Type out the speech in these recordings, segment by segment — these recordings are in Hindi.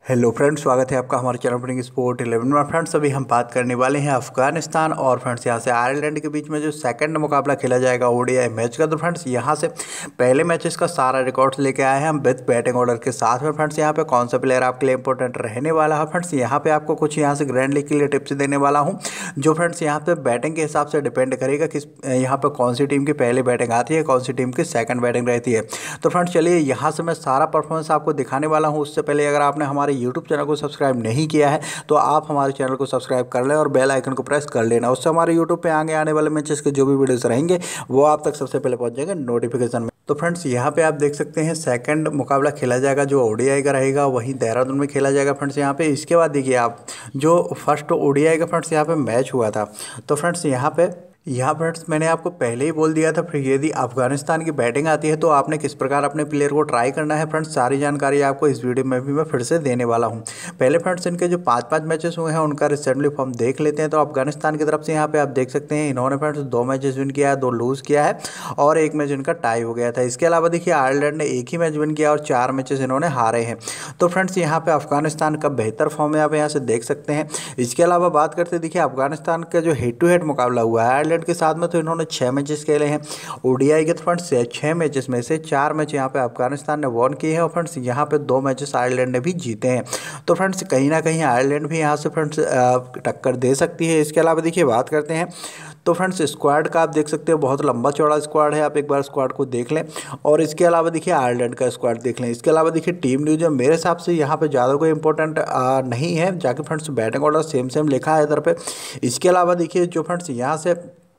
हेलो फ्रेंड्स, स्वागत है आपका हमारे चैनल प्लेइंग स्पोर्ट 11 में। फ्रेंड्स अभी हम बात करने वाले हैं अफगानिस्तान और फ्रेंड्स यहां से आयरलैंड के बीच में जो सेकंड मुकाबला खेला जाएगा ओडीआई मैच का। तो फ्रेंड्स यहां से पहले मैचेस का सारा रिकॉर्ड्स लेके आए हैं हम विद बैटिंग ऑर्डर के साथ में। फ्रेंड्स यहां पे कौन सा प्लेयर आपके लिए इंपॉर्टेंट रहने वाला है। फ्रेंड्स यहाँ पे आपको कुछ यहाँ से ग्रैंड लीग के लिए टिप्स देने वाला हूँ, जो फ्रेंड्स यहाँ पे बैटिंग के हिसाब से डिपेंड करेगा किस यहाँ पे कौन सी टीम की पहले बैटिंग आती है, कौन सी टीम की सेकंड बैटिंग रहती है। तो फ्रेंड्स चलिए यहाँ से मैं सारा परफॉर्मेंस आपको दिखाने वाला हूँ। उससे पहले अगर आपने हमारे यूट्यूब चैनल को सब्सक्राइब नहीं किया है तो आप हमारे चैनल को सब्सक्राइब कर लें और बेल आइकन को प्रेस कर लेना। उससे हमारे यूट्यूब पे आने वाले मैचेस के जो भी वीडियोस रहेंगे वो आप तक सबसे पहले पहुंच जाएंगे नोटिफिकेशन में। तो फ्रेंड्स यहाँ पे आप देख सकते हैं सेकंड मुकाबला खेला जाएगा जो ओडीआई का रहेगा, वहीं देहरादून में खेला जाएगा फ्रेंड्स यहाँ पे। इसके बाद देखिए आप जो फर्स्ट ओडीआई का फ्रेंड्स यहाँ पे मैच हुआ था, तो फ्रेंड्स यहाँ फ्रेंड्स मैंने आपको पहले ही बोल दिया था, फिर यदि अफगानिस्तान की बैटिंग आती है तो आपने किस प्रकार अपने प्लेयर को ट्राई करना है। फ्रेंड्स सारी जानकारी आपको इस वीडियो में भी मैं फिर से देने वाला हूँ। पहले फ्रेंड्स इनके जो 5 मैचेस हुए हैं उनका रिसेंटली फॉर्म देख लेते हैं। तो अफगानिस्तान की तरफ से यहाँ पे आप देख सकते हैं इन्होंने फ्रेंड्स 2 मैचेस विन किया है, 2 लूज़ किया है और 1 मैच इनका टाई हो गया था। इसके अलावा देखिए आयरलैंड ने 1 ही मैच विन किया और 4 मैचेस इन्होंने हारे हैं। तो फ्रेंड्स यहाँ पे अफगानिस्तान का बेहतर फॉर्म है, आप यहाँ से देख सकते हैं। इसके अलावा बात करते देखिए अफगानिस्तान का जो हेड टू हेड मुकाबला हुआ है आयरलैंड के साथ में, तो इन्होंने 6 मैचेस खेले हैं ओडीआई के। फ्रेंड्स 6 मैचेस में से 4 मैच यहाँ पे अफगानिस्तान ने वॉन किए हैं और फ्रेंड्स यहाँ पे 2 मैचेस आयरलैंड ने भी जीते हैं। तो फ्रेंड्स कहीं ना कहीं आयरलैंड भी यहाँ से फ्रेंड्स टक्कर दे सकती है। इसके अलावा देखिए बात करते हैं तो फ्रेंड्स स्क्वाड का आप देख सकते हो, बहुत लंबा चौड़ा स्क्वाड है, आप एक बार स्क्वाड को देख लें। और इसके अलावा देखिए आयरलैंड का स्क्वाड देख लें। इसके अलावा देखिए टीम न्यूज है, मेरे हिसाब से यहाँ पे ज़्यादा कोई इंपॉर्टेंट नहीं है, जाके फ्रेंड्स बैटिंग ऑर्डर सेम लिखा है इधर पे। इसके अलावा देखिए जो फ्रेंड्स यहाँ से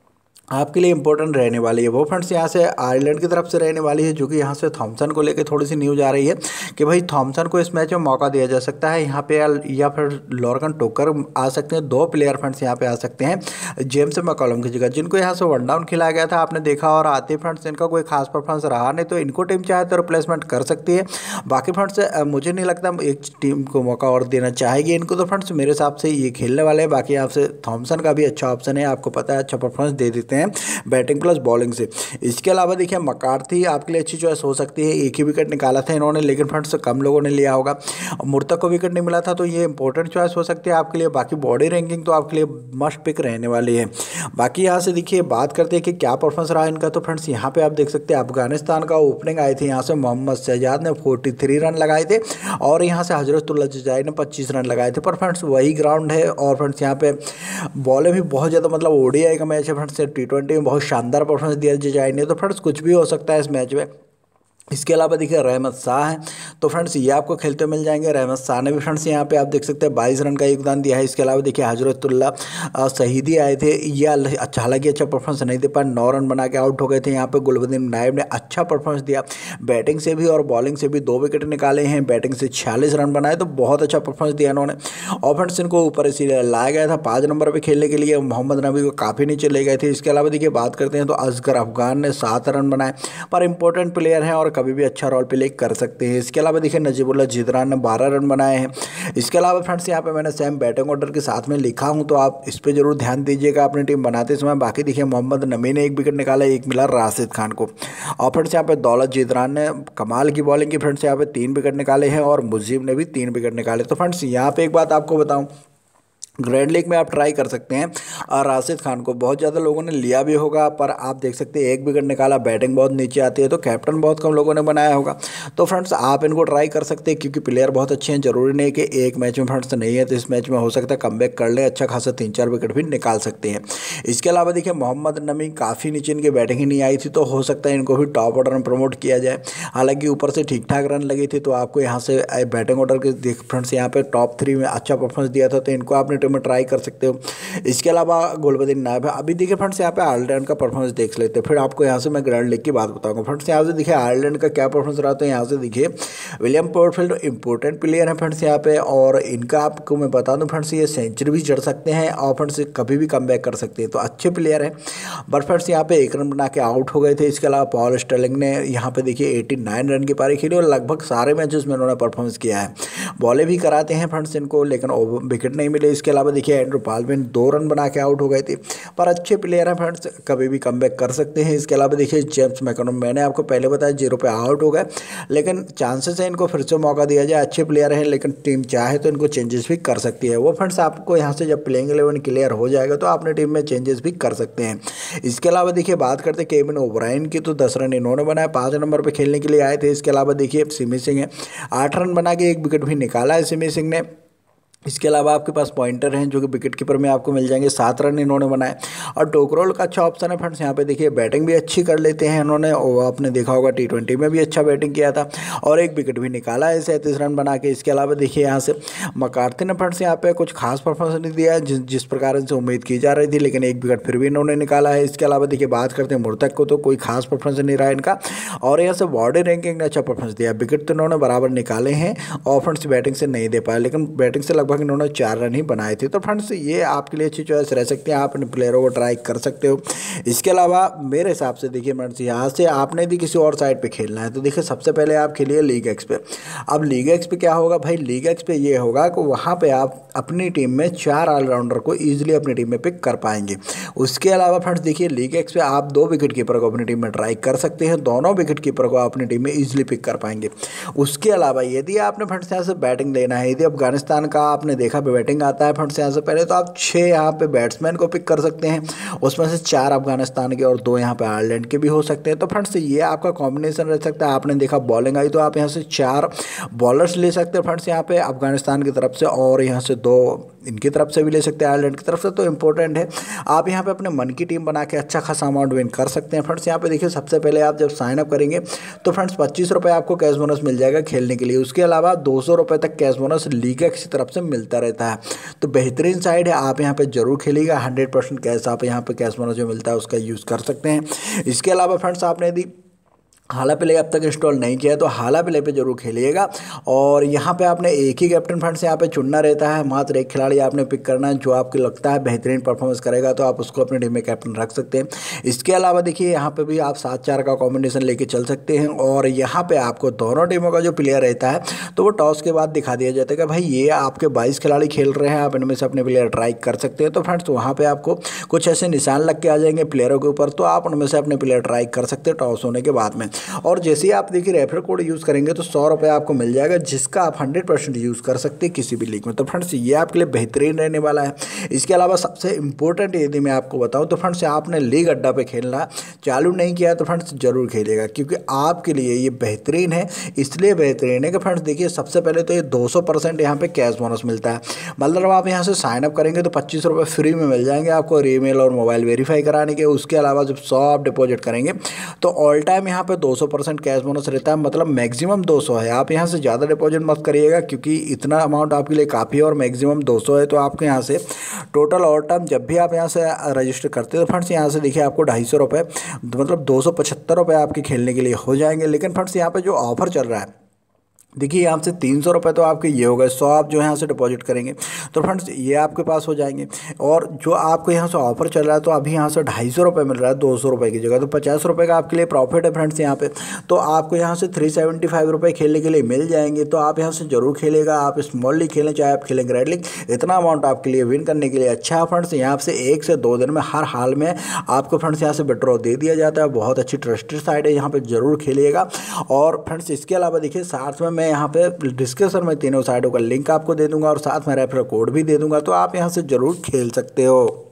आपके लिए इंपॉर्टेंट रहने वाली है वो फ्रेंड्स यहाँ से आयरलैंड की तरफ से रहने वाली है, जो कि यहाँ से थॉमसन को लेकर थोड़ी सी न्यूज़ आ रही है कि भाई थॉमसन को इस मैच में मौका दिया जा सकता है यहाँ पे, या फिर लॉर्गन टोकर आ सकते हैं। 2 प्लेयर फ्रेंड्स यहाँ पे आ सकते हैं जेम्स मैकॉलम की जगह, जिनको यहाँ से 1 डाउन खिलाया गया था आपने देखा, और आते फ्रेंड्स इनका कोई खास परफॉर्मेंस रहा नहीं, तो इनको टीम चाहे तो रिप्लेसमेंट कर सकती है। बाकी फ्रेंड्स मुझे नहीं लगता एक टीम को मौका और देना चाहेगी इनको। तो फ्रेंड्स मेरे हिसाब से ये खेलने वाले हैं। बाकी आपसे थॉमसन का भी अच्छा ऑप्शन है, आपको पता है अच्छा परफॉर्मेंस दे देते हैं बैटिंग प्लस बॉलिंग से। इसके अलावा देखिए मकार्थी आपके लिए अच्छी चॉइस हो सकती है, 1 ही विकेट निकाला था इन्होंने, लेकिन फ्रेंड्स कम लोगों ने लिया होगा। मुर्तक को विकेट नहीं मिला था, तो ये इंपॉर्टेंट चॉइस हो सकती है आपके लिए। बाकी बॉडी रैंकिंग तो आपके लिए मस्ट पिक रहने वाली है। बाकी यहाँ से देखिए बात करते हैं कि क्या परफॉर्मेंस रहा इनका। तो फ्रेंड्स यहाँ पे आप देख सकते हैं अफगानिस्तान का ओपनिंग आई थी यहाँ से मोहम्मद शहजाद ने 43 रन लगाए थे और यहाँ से हजरतुल्लाह जजाई ने 25 रन लगाए थे। पर फ्रेंड्स वही ग्राउंड है और फ्रेंड्स यहाँ पे बॉलें भी बहुत ज़्यादा, मतलब ओडीआई का मैच है फ्रेंड्स, T20 में बहुत शानदार परफॉर्मेंस दिया जजाई ने। तो फ्रेंड्स कुछ भी हो सकता है इस मैच में। इसके अलावा देखिए रहमत शाह हैं, तो फ्रेंड्स ये आपको खेलते मिल जाएंगे। रहमत शाह ने भी फ्रेंड्स यहाँ पे आप देख सकते हैं 22 रन का योगदान दिया है। इसके अलावा देखिए हजरतुल्लाह शहीदी आए थे, ये अच्छा, हालांकि अच्छा परफॉर्मेंस नहीं दे पाए, 9 रन बना के आउट हो गए थे। यहाँ पे गुलबदीन नायब ने अच्छा परफॉर्मेंस दिया, बैटिंग से भी और बॉलिंग से भी 2 विकेट निकाले हैं, बैटिंग से 46 रन बनाए, तो बहुत अच्छा परफॉर्मेंस दिया इन्होंने। और फ्रेंड्स इनको ऊपर इसीलिए लाया गया था 5 नंबर पर खेलने के लिए, मोहम्मद नबी को काफ़ी नीचे ले गए थे। इसके अलावा देखिए बात करते हैं तो असगर अफगान ने 7 रन बनाए, पर इंपॉर्टेंट प्लेयर हैं और कभी भी अच्छा रोल प्ले कर सकते हैं। इसके अलावा देखिए नजीबुल्लाह जिद्रान ने 12 रन बनाए हैं। इसके अलावा फ्रेंड्स यहाँ पे मैंने सेम बैटिंग ऑर्डर के साथ में लिखा हूँ, तो आप इस पे जरूर ध्यान दीजिएगा अपनी टीम बनाते समय। बाकी देखिए मोहम्मद नमी ने 1 विकेट निकाला, 1 मिला राशिद खान को। और फ्रेंड्स यहाँ पे दौलत जिद्रान ने कमाल की बॉलिंग की, फ्रेंड्स यहाँ पे 3 विकेट निकाले हैं और मुजीब ने भी 3 विकेट निकाले। तो फ्रेंड्स यहाँ पे एक बात आपको बताऊँ, ग्रैंड लीग में आप ट्राई कर सकते हैं। और राशिद खान को बहुत ज़्यादा लोगों ने लिया भी होगा, पर आप देख सकते हैं 1 विकेट निकाला, बैटिंग बहुत नीचे आती है, तो कैप्टन बहुत कम लोगों ने बनाया होगा। तो फ्रेंड्स आप इनको ट्राई कर सकते हैं क्योंकि प्लेयर बहुत अच्छे हैं। जरूरी नहीं कि एक मैच में फ्रेंड्स नहीं है, तो इस मैच में हो सकता है कमबैक कर ले, अच्छा खासा 3-4 विकेट भी निकाल सकते हैं। इसके अलावा देखिए मोहम्मद नमी काफ़ी नीचे इनकी बैटिंग ही नहीं आई थी, तो हो सकता है इनको भी टॉप ऑर्डर में प्रमोट किया जाए। हालांकि ऊपर से ठीक ठाक रन लगी थी, तो आपको यहाँ से बैटिंग ऑर्डर के फ्रेंड्स यहाँ पे टॉप 3 में अच्छा परफॉर्मेंस दिया था, तो इनको अपनी टीम में ट्राई कर सकते हो। इसके अलावा गुलबदीन नायब है। अभी देखिए फ्रेंड्स यहाँ पे आयरलैंड का परफॉर्मेंस देख लेते हैं, फिर आपको यहाँ से मैं ग्रैंड लीग की बात बताऊंगा। फ्रेंड्स यहाँ से देखिए आयरलैंड का क्या परफॉर्मेंस रहा, तो यहाँ से देखिए विलियम पोर्टफील्ड इंपॉर्टेंट प्लेयर है फ्रेंड्स यहाँ पे, और इनका आपको मैं बता दूं फ्रेंड्स ये सेंचुरी भी जड़ सकते हैं और फ्रेंड्स कभी भी कम बैक कर सकते हैं, तो अच्छे प्लेयर हैं। बट फ्रेंड्स यहाँ पे 1 रन बना के आउट हो गए थे। इसके अलावा पॉल स्टर्लिंग ने यहाँ पे देखिए 89 रन की पारी खेली और लगभग सारे मैचेस में उन्होंने परफॉर्मेंस किया है। बॉलें भी कराते हैं फ्रेंड्स इनको, लेकिन विकेट नहीं मिले। इसके इसके अलावा देखिए एंड्रू पालविन 2 रन बना के आउट हो गए थे, पर अच्छे प्लेयर हैं फ्रेंड्स, कभी भी कमबैक कर सकते हैं। इसके अलावा देखिए जेम्स मैकनम, मैंने आपको पहले बताया 0 पे आउट हो गए, लेकिन चांसेस है इनको फिर से मौका दिया जाए। अच्छे प्लेयर हैं, लेकिन टीम चाहे तो इनको चेंजेस भी कर सकती है। वो फ्रेंड्स आपको यहाँ से जब प्लेइंग 11 क्लियर हो जाएगा तो अपने टीम में चेंजेस भी कर सकते हैं। इसके अलावा देखिए बात करते हैं केविन ओब्रायन की, तो 10 रन इन्होंने बनाए, 5 नंबर पर खेलने के लिए आए थे। इसके अलावा देखिए सिमी सिंह है, 8 रन बना के 1 विकेट भी निकाला है सिमी सिंह ने। इसके अलावा आपके पास पॉइंटर हैं जो कि विकेट कीपर में आपको मिल जाएंगे, 7 रन इन्होंने बनाए। और टोकरोल का अच्छा ऑप्शन है फ्रेंड्स, यहाँ पे देखिए बैटिंग भी अच्छी कर लेते हैं इन्होंने, और आपने देखा होगा T20 में भी अच्छा बैटिंग किया था और 1 विकेट भी निकाला है 37 रन बना के। इसके अलावा देखिए यहाँ से मकार्थी ने फ्रेंड्स यहाँ पे कुछ खास परफॉर्मेंस नहीं दिया है जिस प्रकार से उम्मीद की जा रही थी, लेकिन 1 विकेट फिर भी इन्होंने निकाला है। इसके अलावा देखिए बात करते हैं मुर्तक को, तो कोई खास परफॉर्मेंस नहीं रहा इनका, और यहाँ से बॉडी रैंकिंग ने अच्छा परफॉर्मेंस दिया। विकेट तो इन्होंने बराबर निकाले हैं और फ्रेंड्स बैटिंग से नहीं दे पाए, लेकिन बैटिंग से लगभग इन्होंने 4 रन ही बनाए थे। तो फ्रेंड्स ये आपके लिए अच्छी चॉइस रह सकती है, आप इन प्लेयरों को ट्राई कर सकते हो। इसके अलावा मेरे हिसाब से देखिए फ्रेंड्स, यहाँ से आपने भी किसी और साइड पे खेलना है तो देखिए सबसे पहले आप खेलिए लीग एक्स पे। अब लीग एक्स पे क्या होगा भाई, लीग एक्स पे ये होगा कि वहाँ पे आप अपनी टीम में 4 ऑलराउंडर को ईजिली अपनी टीम में पिक कर पाएंगे। उसके अलावा फ्रेंड्स देखिए लीग एक्स पे आप 2 विकेट कीपर को अपनी टीम में ट्राई कर सकते हैं, दोनों विकेट कीपर को अपनी टीम में ईजिली पिक कर पाएंगे। उसके अलावा यदि आपने फ्रेंड्स यहाँ से बैटिंग लेना है, यदि अफगानिस्तान का आपने देखा बैटिंग आता है फ्रेंड्स यहाँ से पहले, तो आप 6 यहाँ पे बैट्समैन को पिक कर सकते हैं, उसमें से 4 अफगानिस्तान के और 2 यहाँ पे आयरलैंड के भी हो सकते हैं। तो फ्रेंड्स ये आपका कॉम्बिनेशन रह सकता है। आपने देखा बॉलिंग आई तो आप यहाँ से 4 बॉलर्स ले सकते हैं फ्रेंड्स यहाँ पे अफगानिस्तान की तरफ से, और यहाँ से 2 इनकी तरफ से भी ले सकते हैं आयरलैंड की तरफ से। तो इंपॉर्टेंट है आप यहाँ पे अपने मन की टीम बना के अच्छा खासा अमाउंट विन कर सकते हैं फ्रेंड्स। यहाँ पे देखिए सबसे पहले आप जब साइन अप करेंगे तो फ्रेंड्स 25 रुपये आपको कैश बोनस मिल जाएगा खेलने के लिए। उसके अलावा 200 रुपये तक कैश बोनस लीग एक्स की तरफ से मिलता रहता है। तो बेहतरीन साइड है, आप यहाँ पे जरूर खेलिएगा। 100% कैश आप यहाँ पे कैश बोनस जो मिलता है उसका यूज़ कर सकते हैं। इसके अलावा फ्रेंड्स आपने यदि हाला प्ले अब तक इंस्टॉल नहीं किया है तो हाला प्ले पे जरूर खेलिएगा। और यहाँ पे आपने एक ही कैप्टन फ्रेंड्स यहाँ पे चुनना रहता है, मात्र एक खिलाड़ी आपने पिक करना है जो आपको लगता है बेहतरीन परफॉर्मेंस करेगा, तो आप उसको अपनी टीम में कैप्टन रख सकते हैं। इसके अलावा देखिए यहाँ पे भी आप 7-4 का कॉम्बिनेशन लेके चल सकते हैं। और यहाँ पे आपको दोनों टीमों का जो प्लेयर रहता है तो वो टॉस के बाद दिखा दिया जाता है कि भाई ये आपके 22 खिलाड़ी खेल रहे हैं, आप इनमें से अपने प्लेयर ट्राई कर सकते हैं। तो फ्रेंड्स वहाँ पर आपको कुछ ऐसे निशान लग के आ जाएंगे प्लेयरों के ऊपर, तो आप उनमें से अपने प्लेयर ट्राई कर सकते हैं टॉस होने के बाद में। और जैसे ही आप देखिए रेफर कोड यूज़ करेंगे तो 100 रुपये आपको मिल जाएगा, जिसका आप 100% यूज़ कर सकते हैं किसी भी लीग में। तो फ्रेंड्स ये आपके लिए बेहतरीन रहने वाला है। इसके अलावा सबसे इंपॉर्टेंट यदि मैं आपको बताऊं तो फ्रेंड्स आपने लीग अड्डा पे खेलना चालू नहीं किया तो फ्रेंड्स जरूर खेलिएगा, क्योंकि आपके लिए ये बेहतरीन है। इसलिए बेहतरीन है कि फ्रेंड्स देखिए सबसे पहले तो ये 200% यहाँ पे कैश बोनस मिलता है। मतलब आप यहाँ से साइन अप करेंगे तो 25 रुपये फ्री में मिल जाएंगे आपको ईमेल और मोबाइल वेरीफाई कराने के। उसके अलावा जब 100 आप डिपॉजिट करेंगे तो ऑल टाइम यहाँ पे 200% कैश बोनस रहता है, मतलब मैक्सिमम 200 है। आप यहाँ से ज़्यादा डिपॉजिट मत करिएगा क्योंकि इतना अमाउंट आपके लिए काफ़ी है, और मैक्सिमम 200 है। तो आपके यहाँ से टोटल ऑल टाइम जब भी आप यहाँ से रजिस्टर करते हैं तो फ्रेंड्स यहाँ से देखिए आपको 250 रुपये मतलब 275 रुपये आपके खेलने के लिए हो जाएंगे। लेकिन फ्रेंड्स यहाँ पे जो ऑफर चल रहा है देखिए यहाँ से 300 रुपये तो आपके ये हो गए, 100 आप जो यहाँ से डिपॉजिट करेंगे तो फ्रेंड्स ये आपके पास हो जाएंगे। और जो आपको यहाँ से ऑफर चल रहा है तो अभी यहाँ से 250 रुपये मिल रहा है 200 रुपये की जगह, तो 50 रुपये का आपके लिए प्रॉफिट है फ्रेंड्स यहाँ पे। तो आपको यहाँ से 375 रुपये खेलने के लिए मिल जाएंगे। तो आप यहाँ से जरूर खेलेगा, आप स्मॉल लीग खेलें चाहे आप खेलें ग्रैंड लीग, इतना अमाउंट आपके लिए विन करने के लिए अच्छा है फ्रेंड्स। यहाँ से 1 से 2 दिन में हर हाल में आपको फ्रेंड्स यहाँ से विड्रॉ दे दिया जाता है। बहुत अच्छी ट्रस्टेड साइट है, यहाँ पर जरूर खेलिएगा। और फ्रेंड्स इसके अलावा देखिए साथ में मैं यहाँ पे डिस्क्रिप्शन में तीनों साइडों का लिंक आपको दे दूंगा और साथ में रेफरल कोड भी दे दूंगा, तो आप यहां से जरूर खेल सकते हो।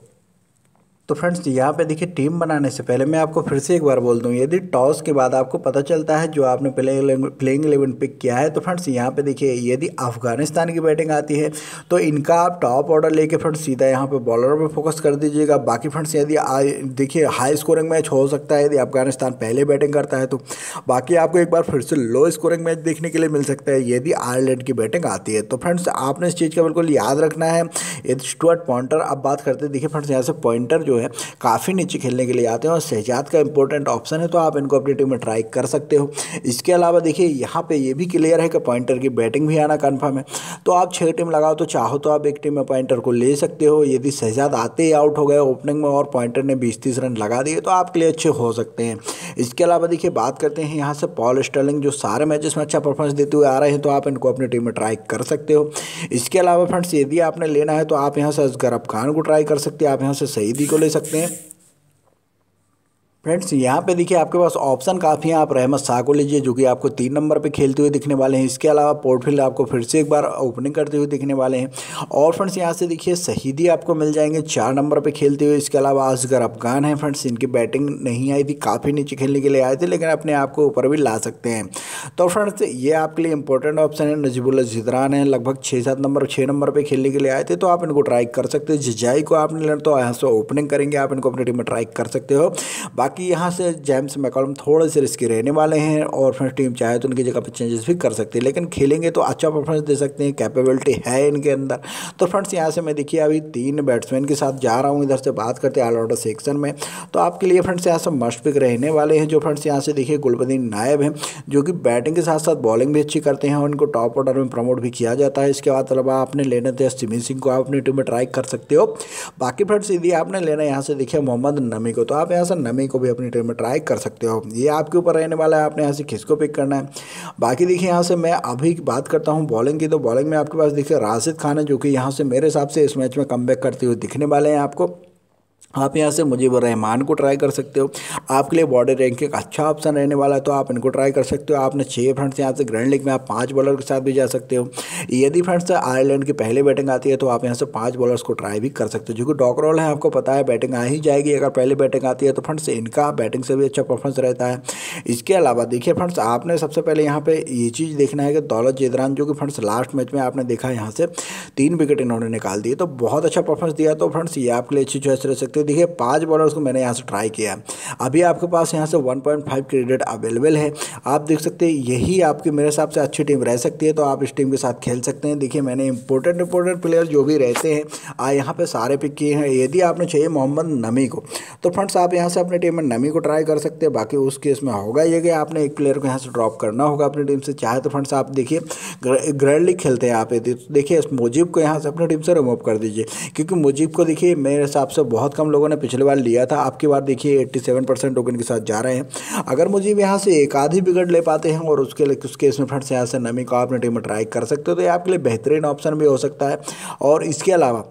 तो फ्रेंड्स यहाँ पे देखिए टीम बनाने से पहले मैं आपको फिर से एक बार बोल दूँ, यदि टॉस के बाद आपको पता चलता है जो आपने प्लेइंग 11 पिक किया है तो फ्रेंड्स यहाँ पे देखिए यदि अफगानिस्तान की बैटिंग आती है तो इनका आप टॉप ऑर्डर लेके फ्रेंड्स सीधा यहाँ पे बॉलर पे फोकस कर दीजिएगा। बाकी फ्रेंड्स यदि देखिए हाई स्कोरिंग मैच हो सकता है यदि अफगानिस्तान पहले बैटिंग करता है तो, बाकी आपको एक बार फिर से लो स्कोरिंग मैच देखने के लिए मिल सकता है यदि आयरलैंड की बैटिंग आती है। तो फ्रेंड्स आपने इस चीज़ का बिल्कुल याद रखना है। यदि स्टुअर्ट पॉइंटर अब बात करते हैं, देखिए फ्रेंड्स यहाँ से पॉइंटर जो हैं काफ़ी नीचे खेलने के लिए आते हैं और शहजाद का इंपॉर्टेंट ऑप्शन है, तो आप इनको अपनी टीम में ट्राई कर सकते हो। इसके अलावा देखिए यहाँ पे ये भी क्लियर है कि पॉइंटर की बैटिंग भी आना कन्फर्म है, तो आप 6 टीम लगाओ तो चाहो तो आप एक टीम में पॉइंटर को ले सकते हो। यदि शहजाद आते ही आउट हो गए ओपनिंग में और पॉइंटर ने 20-30 रन लगा दिए तो आपके लिए अच्छे हो सकते हैं। इसके अलावा देखिए बात करते हैं यहाँ से पॉल स्टर्लिंग, जो सारे मैचेस में अच्छा परफॉर्मेंस देते हुए आ रहे हैं, तो आप इनको अपनी टीम में ट्राई कर सकते हो। इसके अलावा फ्रेंड्स यदि आपने लेना है तो आप यहाँ से असगर अफगान को ट्राई कर सकते हैं, आप यहाँ से सईदी को ले सकते हैं। फ्रेंड्स यहाँ पे देखिए आपके पास ऑप्शन काफ़ी हैं, आप रहमत शाह को लीजिए जो कि आपको 3 नंबर पे खेलते हुए दिखने वाले हैं। इसके अलावा पोर्टफिल आपको फिर से एक बार ओपनिंग करते हुए दिखने वाले हैं। और फ्रेंड्स यहाँ से देखिए शहीदी आपको मिल जाएंगे 4 नंबर पे खेलते हुए। इसके अलावा असगर अफगान है फ्रेंड्स, इनकी बैटिंग नहीं आई थी, काफ़ी नीचे खेलने के लिए आए थे, लेकिन अपने आप को ऊपर भी ला सकते हैं। तो फ्रेंड्स ये आपके लिए इंपॉर्टेंट ऑप्शन है। नजीबुल्ला जिद्रान है, लगभग 6 नंबर पर खेलने के लिए आए थे, तो आप इनको ट्राई कर सकते हो। जिजाई को आपने लेना तो यहाँ से ओपनिंग करेंगे, आप इनको अपनी टीम में ट्राई कर सकते हो। बाकी यहाँ से जेम्स मैकलम थोड़े से रिस्की रहने वाले हैं और फिर टीम चाहे तो उनकी जगह पर चेंजेस भी कर सकते हैं, लेकिन खेलेंगे तो अच्छा परफॉर्मेंस दे सकते हैं, कैपेबिलिटी है इनके अंदर। तो फ्रेंड्स यहाँ से मैं देखिए अभी 3 बैट्समैन के साथ जा रहा हूँ। इधर से बात करते हैं ऑलराउंडर सेक्शन में, तो आपके लिए फ्रेंड्स यहाँ से मस्ट पिक रहने वाले हैं। जो फ्रेंड्स यहाँ से देखिए गुलबदीन नायब हैं, जो कि बैटिंग के साथ साथ बॉलिंग भी अच्छी करते हैं और उनको टॉप ऑर्डर में प्रमोट भी किया जाता है। इसके बाद अलावा आपने लेना तो सिमी सिंह को आप अपनी टीम में ट्राई कर सकते हो। बाकी फ्रेंड्स यदि आपने लेना यहाँ से देखिए मोहम्मद नमी को, तो आप यहाँ से नमी को भी अपनी टीम में ट्राई कर सकते हो। ये आपके ऊपर रहने वाला है, आपने यहाँ से किसको पिक करना है। बाकी देखिए यहाँ से मैं अभी बात करता हूँ बॉलिंग की, तो बॉलिंग में आपके पास देखिए राशिद खान है, जो कि यहाँ से मेरे हिसाब से इस मैच में कमबैक करते हुए दिखने वाले हैं आपको। आप यहाँ से मुजीबुर रहमान को ट्राई कर सकते हो, आपके लिए बॉडी रैंकिंग अच्छा ऑप्शन रहने वाला है, तो आप इनको ट्राई कर सकते हो। आपने 6 फ्रेंड्स यहाँ से ग्रैंड लीग में आप 5 बॉलर के साथ भी जा सकते हो। यदि फ्रेंड्स आयरलैंड की पहले बैटिंग आती है तो आप यहाँ से 5 बॉलर्स को ट्राई भी कर सकते हो, जो कि डॉक रोल है, आपको पता है बैटिंग आ ही जाएगी अगर पहले बैटिंग आती है, तो फ्रेंड्स इनका बैटिंग से भी अच्छा परफॉर्मेंस रहता है। इसके अलावा देखिए फ्रेंड्स आपने सबसे पहले यहाँ पे ये चीज़ देखना है कि दौलत जिद्रान, जो कि फ्रेंड्स लास्ट मैच में आपने देखा यहाँ से 3 विकेट इन्होंने निकाल दिए, तो बहुत अच्छा परफॉर्मेंस दिया, तो फ्रेंड्स ये आपके लिए अच्छी चॉइस रह सकती है। देखिए 5 बॉलर्स को मैंने यहाँ से ट्राई किया है, अभी आपके पास यहाँ से 1.5 क्रेडिट अवेलेबल है, आप देख सकते हैं यही आपकी मेरे हिसाब से अच्छी टीम रह सकती है, तो आप इस टीम के साथ खेल सकते हैं। देखिए मैंने इंपॉर्टेंट प्लेयर जो भी रहते हैं यहाँ पे सारे पिक किए हैं। यदि आपने चाहिए मोहम्मद नमी को, तो फ्रेंड्स आप यहाँ से अपनी टीम में नमी को ट्राई कर सकते हैं। बाकी उस केस में होगा ये कि आपने एक प्लेयर को यहाँ से ड्रॉप करना होगा अपनी टीम से। चाहे तो फ्रेंड्स आप देखिए ग्रैंड लीग खेलते हैं आप, देखिए मुजीब को यहाँ से अपनी टीम से रिमूव कर दीजिए, क्योंकि मुजीब को देखिए मेरे हिसाब से बहुत कम लोगों ने पिछले बार लिया था, आपकी बार देखिए 87% टोकन के साथ जा रहे हैं। अगर मुझे यहाँ से एक आधी विकेट ले पाते हैं और उसके केस में फ्रेंड्स यहाँ से नमी को आपने टीम में ट्राई कर सकते हो, तो ये आपके लिए बेहतरीन ऑप्शन भी हो सकता है। और इसके अलावा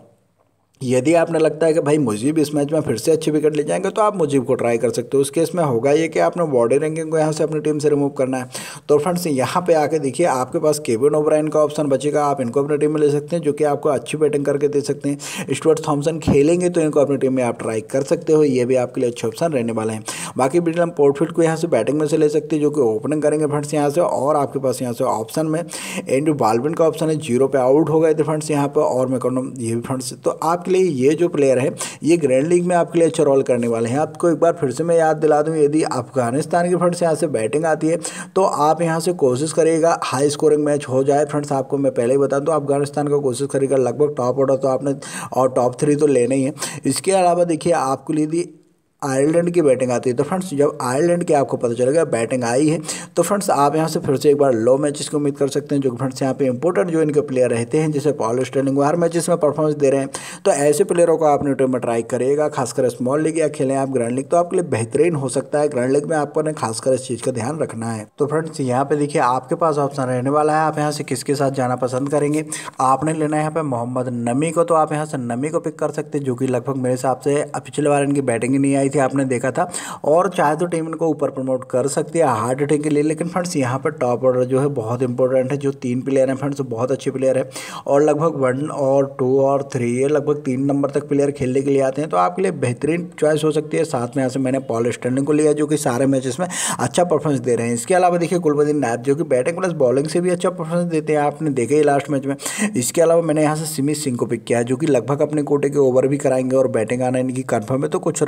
यदि आपने लगता है कि भाई मुजीब इस मैच में फिर से अच्छी विकेट ले जाएंगे, तो आप मुजीब को ट्राई कर सकते हो। उस केस में होगा ये कि आपने बॉडी रैंकिंग को यहाँ से अपनी टीम से रिमूव करना है। तो फ्रेंड्स यहाँ पे आके देखिए आपके पास केविन ओब्रायन का ऑप्शन बचेगा, आप इनको अपनी टीम में ले सकते हैं, जो कि आपको अच्छी बैटिंग करके दे सकते हैं। स्टुअर्ट थॉमसन खेलेंगे तो इनको अपनी टीम में आप ट्राई कर सकते हो, ये भी आपके लिए अच्छे ऑप्शन रहने वाले हैं। बाकी बिटलम पोर्टफील्ड को यहाँ से बैटिंग में से ले सकते हैं, जो कि ओपनिंग करेंगे फ्रेंड्स यहाँ से। और आपके पास यहाँ से ऑप्शन में एंड्रू बाल्बिन का ऑप्शन है, 0 पे आउट हो गए थे फ्रेंड्स यहाँ पर, और मैं कहूँ ये भी फ्रेंड्स, तो आपके लिए ये जो प्लेयर है ये ग्रैंड लीग में आपके लिए अच्छा रोल करने वाले हैं। आपको एक बार फिर से मैं याद दिला दूं, यदि अफगानिस्तान की फ्रेंड्स यहाँ से बैटिंग आती है तो आप यहाँ से कोशिश करिएगा हाई स्कोरिंग मैच हो जाए। फ्रेंड्स आपको मैं पहले ही बता दूं, अफगानिस्तान का कोशिश करिएगा लगभग टॉप ऑर्डर तो आपने और टॉप 3 तो लेना ही है। इसके अलावा देखिए आपको यदि आयरलैंड की बैटिंग आती है, तो फ्रेंड्स जब आयरलैंड की आपको पता चलेगा बैटिंग आई है, तो फ्रेंड्स आप यहाँ से फिर से एक बार लो मैचेस की उम्मीद कर सकते हैं, जो कि फ्रेंड्स यहाँ पे इंपॉर्टेंट जो इनके प्लेयर रहते हैं, जैसे पॉल स्टर्लिंग हर मैचेस में परफॉर्मेंस दे रहे हैं, तो ऐसे प्लेयरों को आपने टीम में ट्राई करिएगा। खासकर स्मॉल लीग या खेलें आप ग्रैंड लीग, तो आपके लिए बेहतरीन हो सकता है। ग्रैंड लीग में आपको ने खासकर इस चीज़ का ध्यान रखना है। तो फ्रेंड्स यहाँ पे देखिए आपके पास ऑप्शन रहने वाला है, आप यहाँ से किसके साथ जाना पसंद करेंगे। आपने लेना है यहाँ पे मोहम्मद नमी को, तो आप यहाँ से नमी को पिक कर सकते हैं, जो कि लगभग मेरे हिसाब से पिछले बार इनकी बैटिंग ही नहीं आई थी, आपने देखा था, और चाहे तो टीम इनको ऊपर प्रमोट कर सकती है हार्ड हिटिंग के लिए। लेकिन फ्रेंड्स यहाँ पर टॉप ऑर्डर जो है बहुत इंपॉर्टेंट है, जो 3 प्लेयर हैं फ्रेंड्स बहुत अच्छे प्लेयर है, और लगभग 1 और 2 और 3 ये लगभग 3 नंबर तक प्लेयर खेलने के लिए आते हैं, तो आपके लिए बेहतरीन चॉइस हो सकती है। साथ में यहाँ से मैंने पॉल स्टर्लिंग को लिया, जो कि सारे मैचेस में अच्छा परफॉर्मेंस दे रहे हैं। इसके अलावा देखिए गुलबदीन नायब, जो कि बैटिंग प्लस बॉलिंग से भी अच्छा परफॉर्मेंस देते हैं, आपने देखे ही लास्ट मैच में। इसके अलावा मैंने यहाँ से सिमी सिंह को पिक किया, जो कि लगभग अपने कोटे के ओवर भी कराएंगे और बैटिंग आना इनकी कन्फर्म है, तो कुछ रन यहाँ से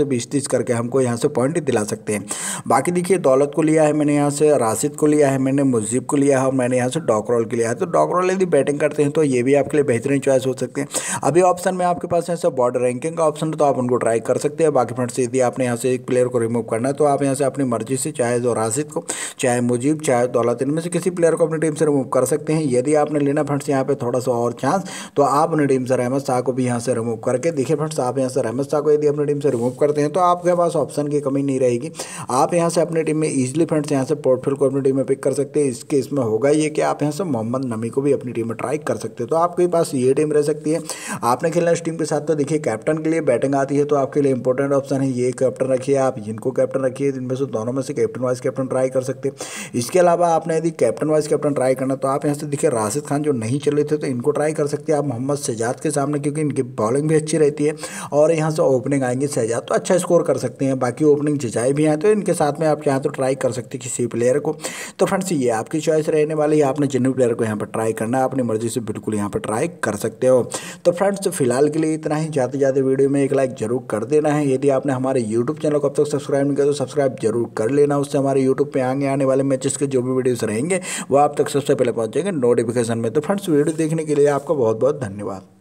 20-30 करके हमको यहाँ से पॉइंट दिला सकते हैं। बाकी देखिए दौलत को लिया है मैंने, यहाँ से राशिद को लिया है मैंने, मुजीब को लिया है और मैंने यहाँ से डॉकरॉल को लिया है। तो डॉकरॉल यदि बैटिंग करते हैं तो ये भी आपके लिए बेहतरीन चॉइस हो सकते हैं। अभी ऑप्शन में आपके पास ऐसा बॉर्डर रैंकिंग का ऑप्शन है तो आप उनको ट्राई कर सकते हैं। बाकी फ्रेंड्स यदि आपने यहाँ से एक प्लेयर को रिमूव करना है तो आप यहाँ से अपनी मर्जी से चाहे तो राशिद को, चाहे मुजीब, चाहे दौलत, इनमें से किसी प्लेयर को अपनी टीम से रिमूव कर सकते हैं। यदि आपने लेना फ्रेंड्स यहाँ पे थोड़ा सा और चांस तो आप अपनी टीम से रहमत शाह को भी यहाँ से रिमूव करके देखिए फ्रेंड्स, आप यहाँ से रहमत शाह को यदि अपनी टीम से रिमूव करते हैं तो आपके पास ऑप्शन की कमी नहीं रहेगी। आप यहाँ से अपनी टीम में ईजिली फ्रेंड्स यहाँ से पोर्टफोल को अपनी टीम में पिक कर सकते हैं। इसके इसमें होगा ये कि आप यहाँ से मोहम्मद नमी को भी अपनी टीम में ट्राई कर सकते हैं। तो आपके पास ये टीम रह सकती है। आपने खेलना इस टीम के साथ। तो देखिए कैप्टन के लिए बैटिंग आती है तो आपके लिए इंपॉर्टेंट ऑप्शन है ये कैप्टन रखिए, आप इनको कैप्टन रखिए, इनमें से दोनों में से कैप्टन वाइस कैप्टन ट्राई कर सकते हैं। इसके अलावा आपने यदि कैप्टन वाइस कैप्टन ट्राई करना तो आप यहाँ से देखिए राशिद खान जो नहीं चले थे तो इनको ट्राई कर सकते हैं आप मोहम्मद शहजाद के सामने, क्योंकि इनकी बॉलिंग भी अच्छी रहती है और यहाँ से ओपनिंग आएंगे शहजाद तो अच्छा स्कोर कर सकते हैं। बाकी ओपनिंग जजाई भी हैं तो इनके साथ में आप चाहें तो ट्राई कर सकते हैं किसी प्लेयर को। तो फ्रेंड्स ये आपकी चॉइस रहने वाली है, आपने जिन भी प्लेयर को यहाँ पर ट्राई करना है अपनी मर्जी से बिल्कुल यहाँ पर ट्राई कर सकते हो। तो फ्रेंड्स फिलहाल के लिए इतना ही। ज़्यादा से ज़्यादा वीडियो में एक लाइक जरूर कर देना है। यदि आपने हमारे यूट्यूब चैनल को अब तक सब्सक्राइब नहीं किया तो सब्सक्राइब जरूर कर लेना, उससे हमारे यूट्यूब पे आने वाले मैचेस के जो भी वीडियोस रहेंगे वो आप तक सबसे पहले पहुंचेंगे नोटिफिकेशन में। तो फ्रेंड्स वीडियो देखने के लिए आपका बहुत बहुत धन्यवाद।